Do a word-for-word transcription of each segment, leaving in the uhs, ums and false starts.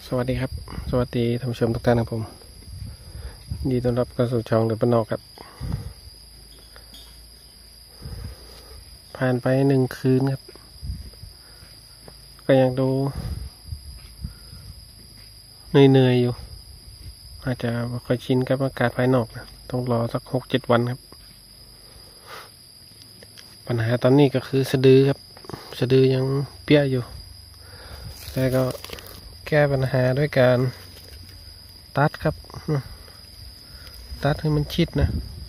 สวัสดีครับสวัสดีท่านผู้ชมทุกท่านครับผมยินดีต้อนรับเข้าสู่ช่องเดินปนอกครับผ่านไปหนึ่งคืนครับก็ยังดูเหนื่อยๆอยู่อาจจะไม่ค่อยชินกับอากาศภายนอกนะต้องรอสักหกเจ็ดวันครับปัญหาตอนนี้ก็คือสะดือครับสะดือยังเปี้ยอยู่แต่ก็แก้ปัญหาด้วยการตัดครับตัดให้มันชิดนะ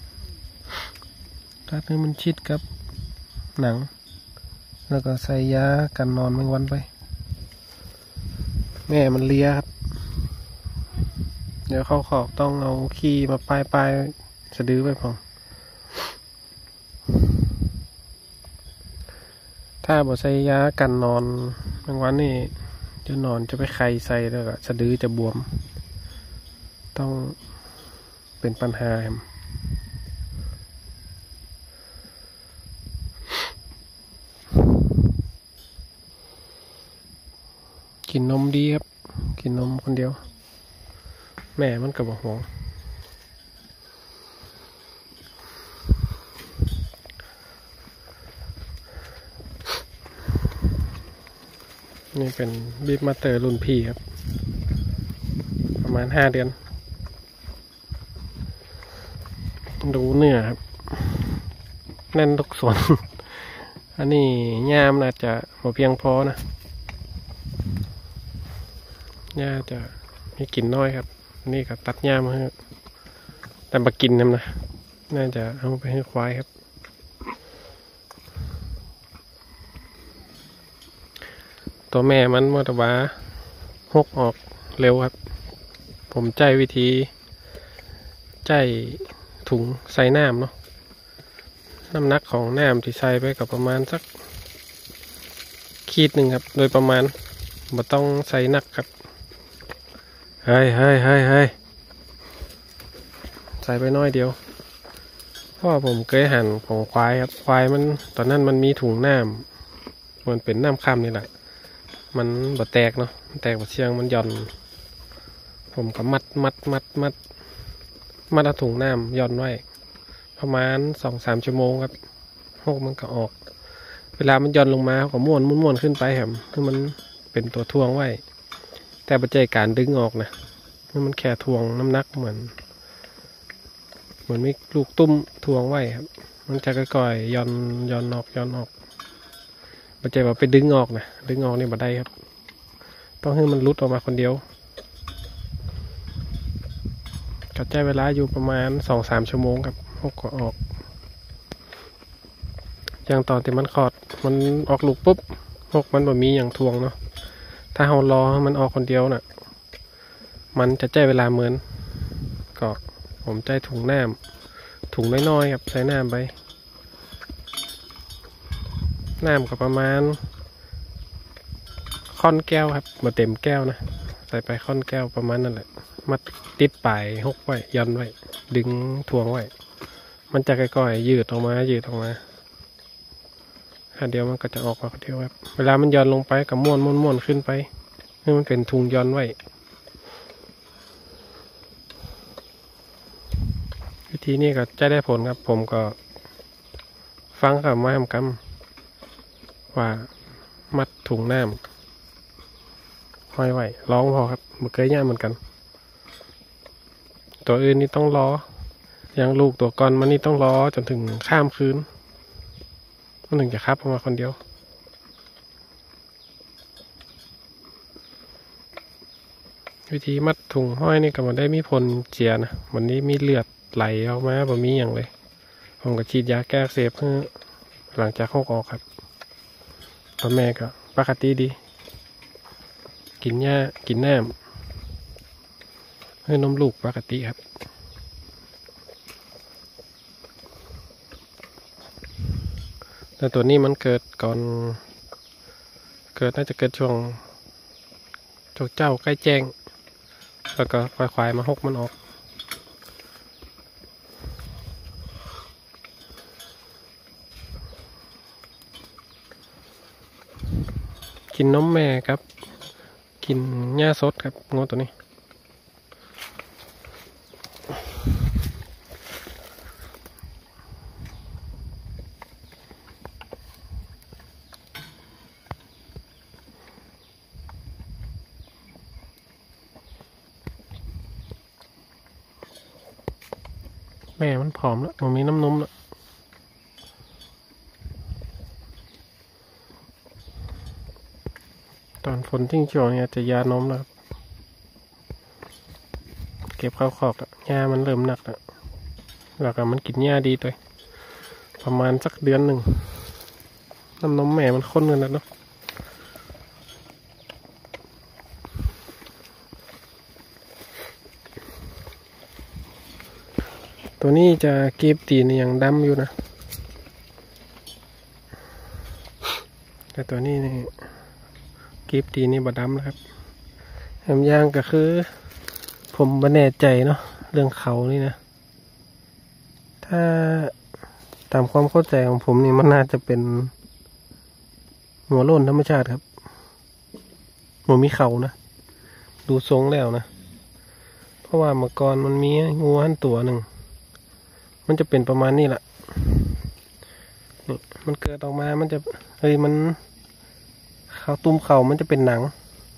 ตัดให้มันชิดกับหนังแล้วก็ใส่ยากันนอนแมงวันไปแม่มันเลียครับเดี๋ยวเขาขอบต้องเอาขี้มาปลายปลายสะดือไปพองถ้าบ่ใส่ยากันนอนแมงวันนี่จะนอนจะไปไข่ใส่แล้วก็สะดือจะบวมต้องเป็นปัญหาครับกินนมดีครับกินนมคนเดียวแม่มันก็บอกห่วงนี่เป็นบีบมาเตอร์รุ่นพี่ครับประมาณห้าเดือนดูเนื้อครับแน่นทุกส่วน อันนี้ย่ามอาจจะพอเพียงพอนะย่าจะมีกลิ่นน้อยครับนี่ก็ตัดย่ามมาให้แต่มากินนะนะน่าจะเอาไปให้ควายครับตัวแม่มันมอตบาหกออกเร็วครับผมใจวิธีใจถุงใส่น้ำเนาะน้ำหนักของน้ำที่ใส่ไปกับประมาณสักขีดหนึ่งครับโดยประมาณบ่ต้องใส่หนักครับเฮ้ยเฮ้ยเฮ้ยเฮ้ยใส่ไปน้อยเดียวเพราะผมเคยหั่นของควายครับควายมันตอนนั้นมันมีถุงน้ำมันเป็นน้ำค่ำนี่แหละมันบ่แตกเนาะแตกบ่เชียงมันหย่อนผมก็มัดมัดมัดมัดมัดเอาถุงน้ำหย่อนไว้ประมาณสองสามชั่วโมงครับหกมันก็ออกเวลามันหย่อนลงมาก็ม้วนม้วนม้วนขึ้นไปครับคือมันเป็นตัวทวงไว้แต่ปัจจัยการดึงออกนะมันแค่ทวงน้ำหนักเหมือนเหมือนมีลูกตุ้มทวงไว้ครับมันจะก่อยๆย่อนย่อนออกย่อนออกปัจจัยว่าไปดึงออกนะดึงออกนี่บ่ได้ครับต้องให้มันรุดออกมาคนเดียวก็ใช้เวลาอยู่ประมาณสองสามชั่วโมงครับหกก็ออกอย่างตอนที่มันขอดมันออกลูกปุ๊บหกมันแบบมีอย่างทวงเนาะถ้าเรารอมันออกคนเดียวน่ะมันจะใช้เวลาเหมือนก็ผมใช้ถุงน้ำถุงน้อยๆครับใส่น้ำไปน้ำก็ประมาณค่อนแก้วครับมาเต็มแก้วนะใส่ไปค่อนแก้วประมาณนั่นแหละมัดติดปลายหกไว้ยันไว้ดึงทวงไว้มันจะค่อยๆยืดออกมายืดออกมาเดี๋ยวมันก็จะออกมาเดียวครับเวลามันย้อนลงไปกับม้วนม้วนม้วนขึ้นไปให้มันเป็นทุงย้อนไว้วิธีนี้ก็จะได้ผลครับผมก็ฟังกับมาทำกรรมว่ามัดถุงน้ำห้อยไว้ร้องพอครับมันเคยย่าเหมือนกันตัวอื่นนี่ต้องรออย่างลูกตัวก่อนมันนี่ต้องรอจนถึงข้ามคืนมันถึงจะคับออกมาคนเดียววิธีมัดถุงห้อยนี่ก็มันได้มีผลเจียนะวันนี้มีเลือดไหลออกมาแบบมีอย่างเลยผมก็ฉีดยาแก้อักเสบเพื่อหลังจากหกออกครับพ่อแม่ก็ปกติดีกินหญ้ากินน้ำให้นมลูกปกติครับแต่ตัวนี้มันเกิดก่อนเกิดน่าจะเกิดช่วงช่วงเจ้าใกล้แจ้งแล้วก็ควายๆมาหกมันออกกินนมแม่ครับกินหญ้าสดครับงอตัวนี้แม่มันผอมแล้วมันมีน้ำนมแล้วตอนฝนทิ้งช่วงเนี่ยจะยานมแล้วเก็บข้าวขอกแล้วหญ้ามันเริ่มหนักแล้วแล้วก็มันกินหญ้าดีตัวประมาณสักเดือนหนึ่งน้ำนมแม่มันข้นกันแล้วเนาะตัวนี้จะเก็บตีนอย่างดำอยู่นะแต่ตัวนี้นี่เก็บตีนี่บดำนะครับแถมย่างก็คือผมไม่แน่ใจเนาะเรื่องเขานี่นะถ้าตามความเข้าใจของผมนี่มันน่าจะเป็นหัวโล้นธรรมชาติครับหัวมีเขานะดูทรงแล้วนะเพราะว่าเมื่อก่อนมันมีงูหันตัวหนึ่งมันจะเป็นประมาณนี้แหละนี่มันเกิดออกมามันจะเฮ้ยมันเขาตุ้มเข่ามันจะเป็นหนัง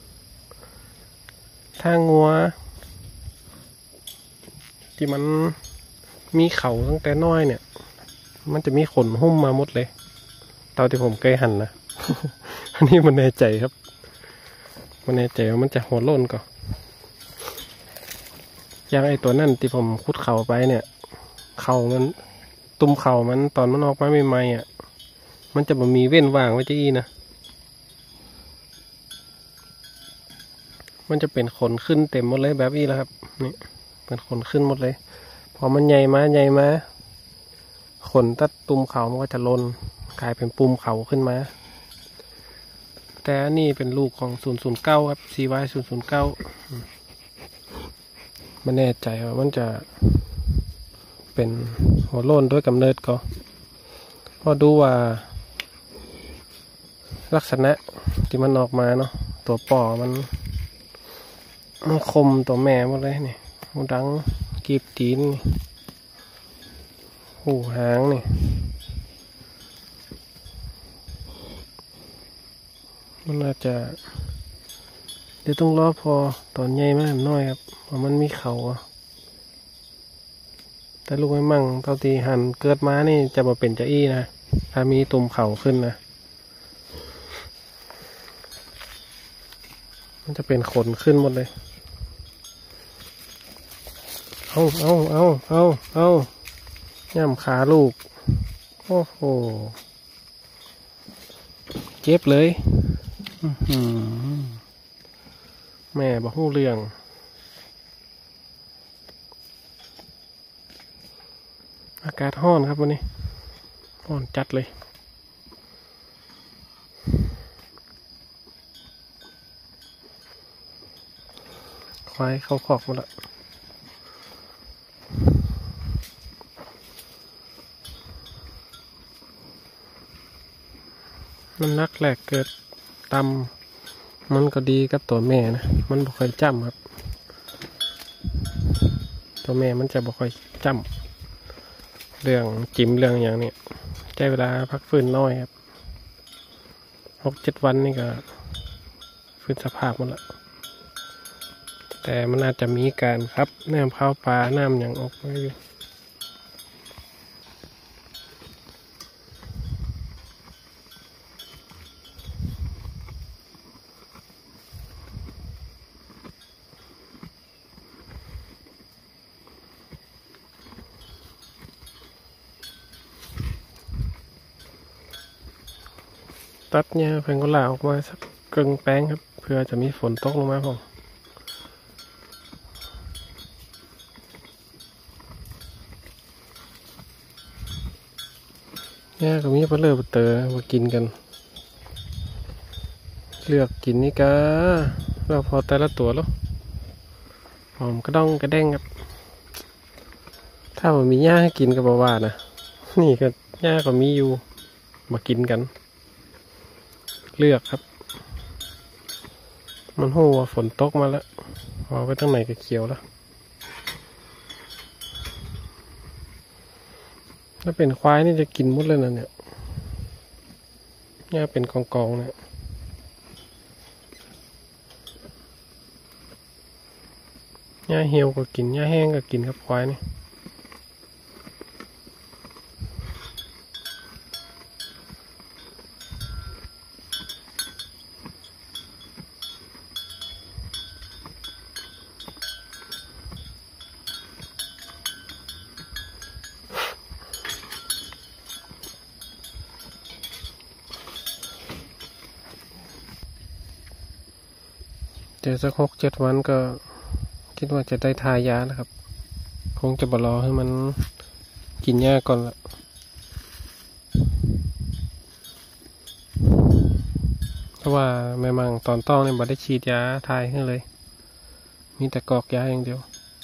ถ้างัวที่มันมีเข่าตั้งแต่น้อยเนี่ยมันจะมีขนหุ้มมาหมดเลยตอนที่ผมเคยหั่นนะ อันนี้มันแน่ใจครับมันแน่ใจว่ามันจะหัวโล้นก่อนอย่างไอตัวนั่นที่ผมคุดเข่าไปเนี่ยเข่ามันตุ้มเข่ามันตอนมันออกมาใหม่ๆอ่ะมันจะบ่มีเว้นว่างไว้จะอีนะมันจะเป็นขนขึ้นเต็มหมดเลยแบบนี้แล้วครับนี่เป็นขนขึ้นหมดเลยพอมันใหญ่มาใหญ่มาขนตัดตุ้มเข่ามันก็จะลนกลายเป็นปุ่มเข่าขึ้นมาแต่อันนี้เป็นลูกของศูนย์ศูนย์เก้าครับ ซี วาย ศูนย์ศูนย์เก้ามันแน่ใจว่ามันจะเป็นหัวโล้นด้วยกำเนิดก็พอดูว่าลักษณะที่มันออกมาเนาะตัวป่อมันมันคมตัวแม่หมดเลยนี่หูดังกีบตีนหูหางนี่มันอาจจะเดี๋ยวต้องรอพอตอนใหญ่มากน้อยครับเพราะมันมีเขาแต่ลูกไม่มั่งเท่าที่หันเกิดมานี่จะมาเป็นจะอี้นะถ้ามีตุ่มเข่าขึ้นนะมันจะเป็นขนขึ้นหมดเลยเอาเอาเอาเอาเอาย่ำขาลูกโอ้โหเจ็บเลยแม่บอกหูเรื่องอากาศร้อนครับวันนี้ร้อนจัดเลยควายเข้าคอกหมดละมันนักแหลกเกิดตำมันก็ดีกับตัวแม่นะมันบ่ค่อยจ้ำครับตัวแม่มันจะบ่ค่อยจ้ำเรื่องจิ้มเรื่องอย่างนี้ใช้เวลาพักฟื้นน้อยครับหกเจ็ดวันนี่ก็ฟื้นสภาพหมดละแต่มันอาจจะมีการครับน้ำข้าวปลาน้ำอย่างออกมาอยู่ตัดเนี่ยแพงก็ลาออกมาสักกึ่งแป้งครับเพื่อจะมีฝนตกลงมาผมเนี่ยก็มีปลาเลือปลาเตอมากินกันเลือกกินนี่กะเราพอแต่ละตัวแล้วหอมกระด้องกระแดงครับถ้ามันมีหญ้าให้กินก็บอกว่านะนี่ก็หญ้าก็มีอยู่มากินกันเลือกครับมันหูว่าฝนตกมาแล้วพอไปตั้งไหนก็เขียวแล้วถ้าเป็นควายนี่จะกินหมดเลยนะเนี่ยเนี่ยเป็นกองๆเนี่ยหญ้าเหี่ยวก็กินหญ้าแห้งก็กินครับควายนี่เดี๋ยวสักหกเจ็ดวันก็คิดว่าจะได้ทายานะครับคงจะบรอให้มันกินหญ้าก่อนละเพราะว่าแม่มังตอนต้องเนี่ยบ่ได้ฉีดยาทายให้เลยมีแต่กอกยาอย่างเดียว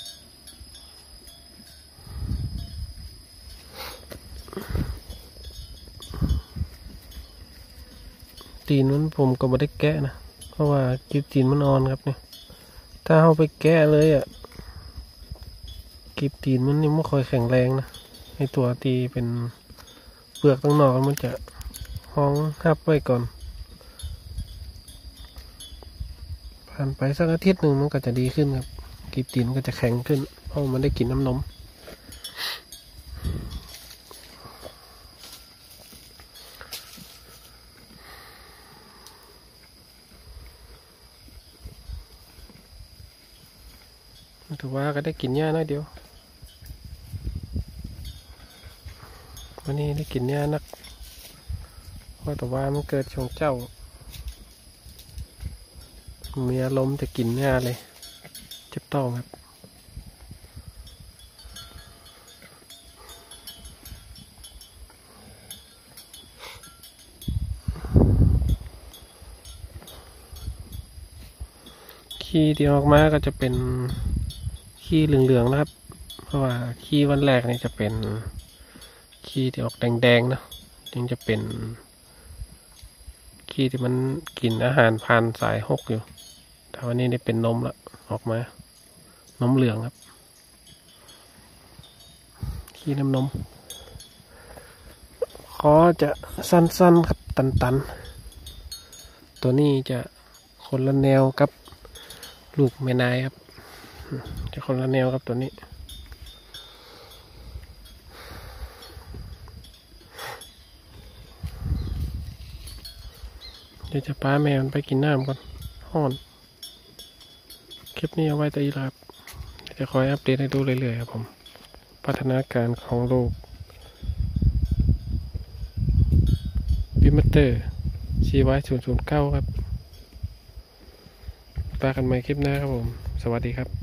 ตีนมันผมก็บ่ได้แกะนะเพราะว่ากิบตีนมันอ่อนครับเนี่ยถ้าเอาไปแกะเลยอ่ะกิบตีนมันนี่ไม่ค่อยแข็งแรงนะไอตัวตีเป็นเปลือกตั้งนอกมันจะห้องทับไว้ก่อนผ่านไปสักอาทิตย์หนึ่งมันก็จะดีขึ้นครับกิบตีนก็จะแข็งขึ้นเพราะมันได้กินน้ำนมถือว่าก็ได้กินหญ้าน้อยเดียววันนี้ได้กินหญ้านักเพราะแต่ว่ามันเกิดช่วงเจ้ามีอารมณ์จะกินหญ้าเลยเจ็บท้องครับขี้ที่ออกมาก็จะเป็นขี้เหลืองๆนะครับเพราะว่าขี้วันแรกนี่จะเป็นขี้ที่ออกแดงๆเนาะยังจะเป็นขี้ที่มันกินอาหารผ่านสายหกอยู่แต่วันนี้ได้เป็นนมละออกมานมเหลืองครับขี้น้ำนมคอจะสั้นๆครับตันๆตัวนี้จะคนละแนวกับลูกแม่นายครับจะคนละแนวกับตัวนี้เดี๋ยวจะพาแมวไปกินน้ำก่อนห้อนคลิปนี้เอาไว้แต่อีลาบจะคอยอัปเดตให้ดูเรื่อยๆครับผมพัฒนาการของลูกบิมเตอร์ซีไว้ศูนย์ศูนย์เก้าครับตากันใหม่คลิปหน้าครับผมสวัสดีครับ